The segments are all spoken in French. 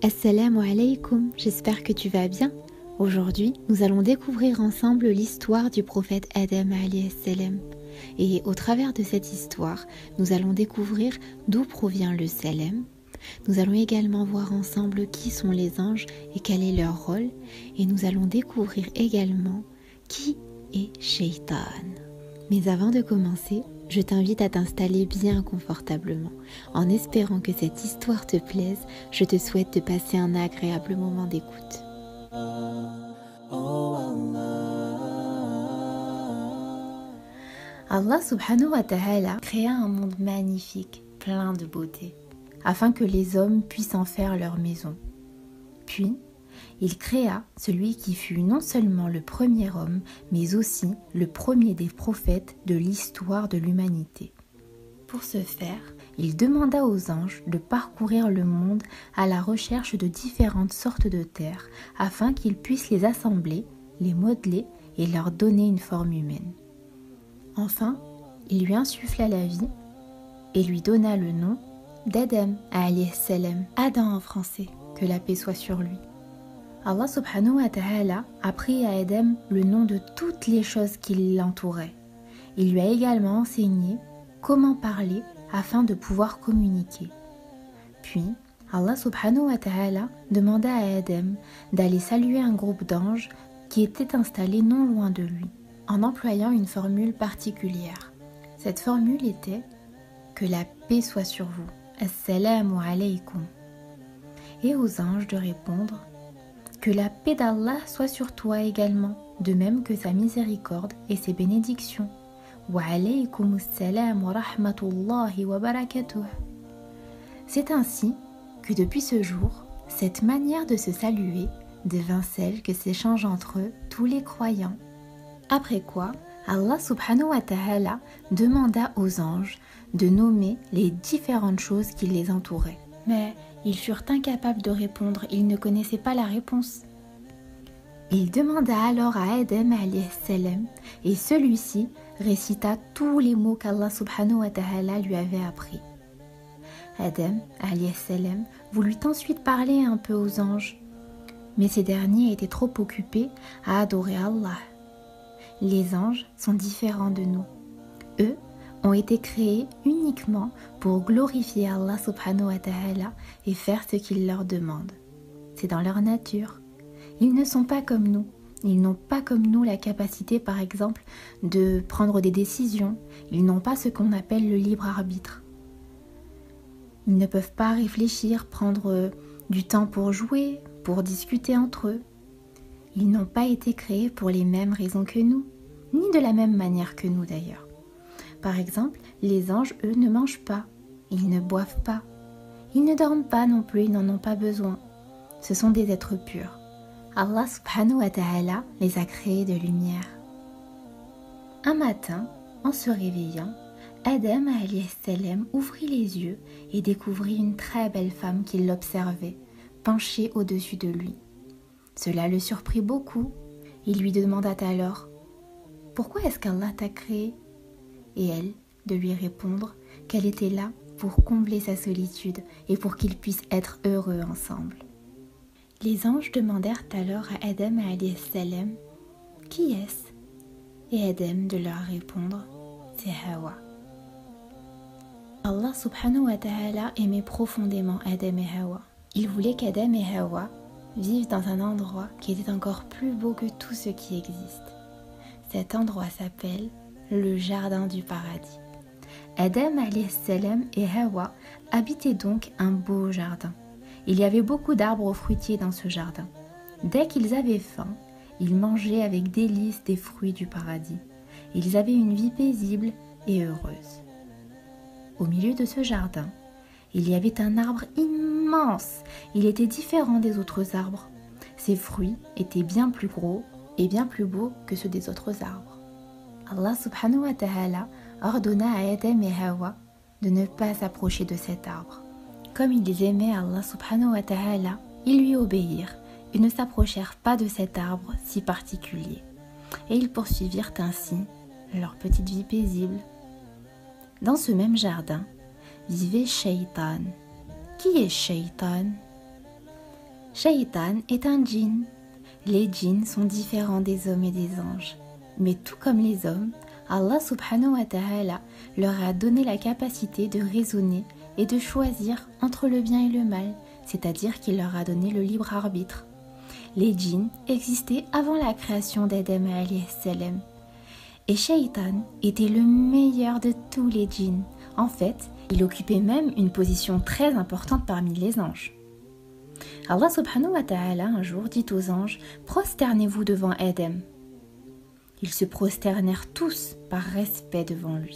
Assalamu alaikum, j'espère que tu vas bien. Aujourd'hui, nous allons découvrir ensemble l'histoire du prophète Adam alayhi salam. Et au travers de cette histoire, nous allons découvrir d'où provient le salam. Nous allons également voir ensemble qui sont les anges et quel est leur rôle. Et nous allons découvrir également qui est Shaitan. Mais avant de commencer, je t'invite à t'installer bien confortablement. En espérant que cette histoire te plaise, je te souhaite de passer un agréable moment d'écoute. Allah subhanahu wa ta'ala créa un monde magnifique, plein de beauté, afin que les hommes puissent en faire leur maison. Puis, il créa celui qui fut non seulement le premier homme, mais aussi le premier des prophètes de l'histoire de l'humanité. Pour ce faire, il demanda aux anges de parcourir le monde à la recherche de différentes sortes de terres, afin qu'ils puissent les assembler, les modeler et leur donner une forme humaine. Enfin, il lui insuffla la vie et lui donna le nom d'Adam alayhi salam, Adam en français, que la paix soit sur lui. Allah subhanahu wa ta'ala a pris à Adam le nom de toutes les choses qui l'entouraient. Il lui a également enseigné comment parler afin de pouvoir communiquer. Puis, Allah subhanahu wa ta'ala demanda à Adam d'aller saluer un groupe d'anges qui était installé non loin de lui, en employant une formule particulière. Cette formule était « Que la paix soit sur vous, assalamu alaykum » et aux anges de répondre « Que la paix d'Allah soit sur toi également, de même que sa miséricorde et ses bénédictions. Wa alaykum assalam wa rahmatullahi wa barakatuh. » C'est ainsi que depuis ce jour, cette manière de se saluer devint celle que s'échangent entre eux tous les croyants. Après quoi, Allah subhanahu wa ta'ala demanda aux anges de nommer les différentes choses qui les entouraient. Mais ils furent incapables de répondre, ils ne connaissaient pas la réponse. Il demanda alors à Adam alayhi salam et celui-ci récita tous les mots qu'Allah subhanahu wa ta'ala lui avait appris. Adam alayhi salam voulut ensuite parler un peu aux anges, mais ces derniers étaient trop occupés à adorer Allah. Les anges sont différents de nous. Eux ont été créés uniquement pour glorifier Allah subhanahu wa ta'ala et faire ce qu'il leur demande. C'est dans leur nature. Ils ne sont pas comme nous. Ils n'ont pas comme nous la capacité, par exemple, de prendre des décisions. Ils n'ont pas ce qu'on appelle le libre arbitre. Ils ne peuvent pas réfléchir, prendre du temps pour jouer, pour discuter entre eux. Ils n'ont pas été créés pour les mêmes raisons que nous, ni de la même manière que nous d'ailleurs. Par exemple, les anges, eux, ne mangent pas, ils ne boivent pas, ils ne dorment pas non plus, ils n'en ont pas besoin. Ce sont des êtres purs. Allah subhanahu wa ta'ala les a créés de lumière. Un matin, en se réveillant, Adam alayhi salam ouvrit les yeux et découvrit une très belle femme qui l'observait, penchée au-dessus de lui. Cela le surprit beaucoup. Il lui demanda alors « Pourquoi est-ce qu'Allah t'a créé ?» Et elle de lui répondre qu'elle était là pour combler sa solitude et pour qu'ils puissent être heureux ensemble. Les anges demandèrent alors à Adam alayhi salam « Qui est-ce » et Adam de leur répondre « C'est Hawa ». Allah subhanahu wa ta'ala aimait profondément Adam et Hawa. Il voulait qu'Adam et Hawa vivent dans un endroit qui était encore plus beau que tout ce qui existe. Cet endroit s'appelle le jardin du paradis. Adam alayhi salam et Hawa habitaient donc un beau jardin. Il y avait beaucoup d'arbres fruitiers dans ce jardin. Dès qu'ils avaient faim, ils mangeaient avec délice des fruits du paradis. Ils avaient une vie paisible et heureuse. Au milieu de ce jardin, il y avait un arbre immense. Il était différent des autres arbres. Ses fruits étaient bien plus gros et bien plus beaux que ceux des autres arbres. Allah subhanahu wa ta'ala ordonna à Adam et Hawa de ne pas s'approcher de cet arbre. Comme ils aimaient Allah subhanahu wa ta'ala, ils lui obéirent et ne s'approchèrent pas de cet arbre si particulier. Et ils poursuivirent ainsi leur petite vie paisible. Dans ce même jardin vivait Shaitan. Qui est Shaitan ? Shaytan est un djinn. Les djinns sont différents des hommes et des anges. Mais tout comme les hommes, Allah subhanahu wa ta'ala leur a donné la capacité de raisonner et de choisir entre le bien et le mal, c'est-à-dire qu'il leur a donné le libre arbitre. Les djinns existaient avant la création d'Adam alayhi salam. Et Shaytan était le meilleur de tous les djinns. En fait, il occupait même une position très importante parmi les anges. Allah subhanahu wa ta'ala un jour dit aux anges « Prosternez-vous devant Adam ». Ils se prosternèrent tous par respect devant lui.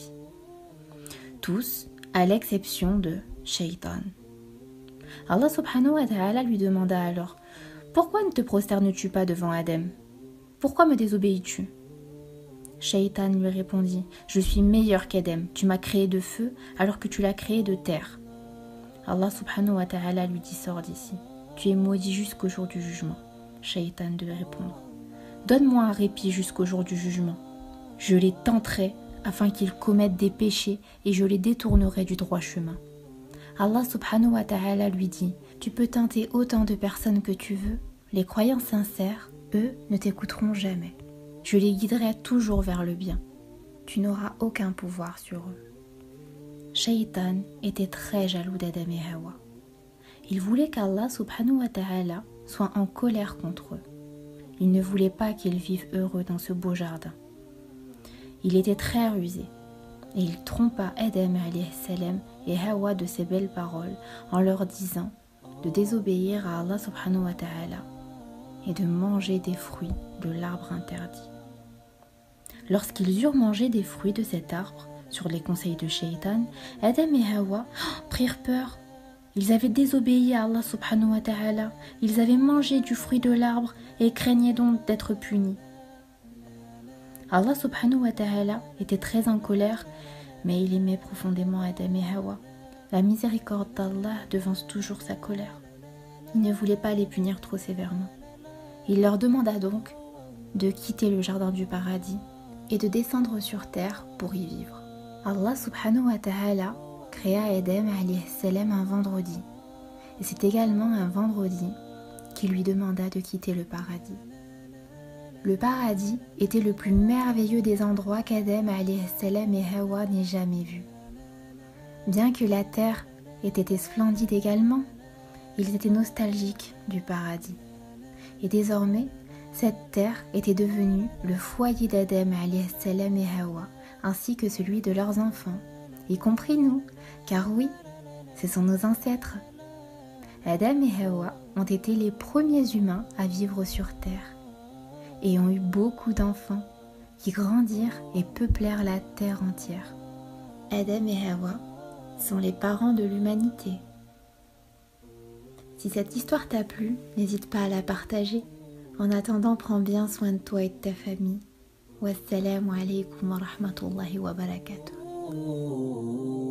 Tous, à l'exception de Shaytan. Allah subhanahu wa ta'ala lui demanda alors « Pourquoi ne te prosternes-tu pas devant Adam? Pourquoi me désobéis-tu » Shaytan lui répondit « Je suis meilleur qu'Adam, tu m'as créé de feu alors que tu l'as créé de terre. » Allah subhanahu wa ta'ala lui dit « Sors d'ici, tu es maudit jusqu'au jour du jugement. » Shaytan devait répondre « Donne-moi un répit jusqu'au jour du jugement. Je les tenterai afin qu'ils commettent des péchés et je les détournerai du droit chemin. » Allah subhanahu wa ta'ala lui dit « Tu peux tenter autant de personnes que tu veux, les croyants sincères, eux, ne t'écouteront jamais. Je les guiderai toujours vers le bien. Tu n'auras aucun pouvoir sur eux. » Shaytan était très jaloux d'Adam et Hawa. Il voulait qu'Allah subhanahu wa ta'ala soit en colère contre eux. Il ne voulait pas qu'ils vivent heureux dans ce beau jardin. Il était très rusé et il trompa Adam alayhi salam et Hawa de ses belles paroles en leur disant de désobéir à Allah subhanahu wa ta'ala et de manger des fruits de l'arbre interdit. Lorsqu'ils eurent mangé des fruits de cet arbre, sur les conseils de Shaytan, Adam et Hawa prirent peur. Ils avaient désobéi à Allah subhanahu wa ta'ala, ils avaient mangé du fruit de l'arbre et craignaient donc d'être punis. Allah subhanahu wa ta'ala était très en colère, mais il aimait profondément Adam et Hawa. La miséricorde d'Allah devance toujours sa colère. Il ne voulait pas les punir trop sévèrement. Il leur demanda donc de quitter le jardin du paradis et de descendre sur terre pour y vivre. Allah subhanahu wa ta'ala créa Adam alayhi salam un vendredi. Et c'est également un vendredi qu'il lui demanda de quitter le paradis. Le paradis était le plus merveilleux des endroits qu'Adam alayhi salam et Hawa n'aient jamais vu. Bien que la terre ait été splendide également, ils étaient nostalgiques du paradis. Et désormais, cette terre était devenue le foyer d'Adam alayhi salam et Hawa, ainsi que celui de leurs enfants, y compris nous, car oui, ce sont nos ancêtres. Adam et Hawa ont été les premiers humains à vivre sur terre et ont eu beaucoup d'enfants qui grandirent et peuplèrent la terre entière. Adam et Hawa sont les parents de l'humanité. Si cette histoire t'a plu, n'hésite pas à la partager. En attendant, prends bien soin de toi et de ta famille. Wassalamu alaikum wa rahmatullahi wa barakatuh.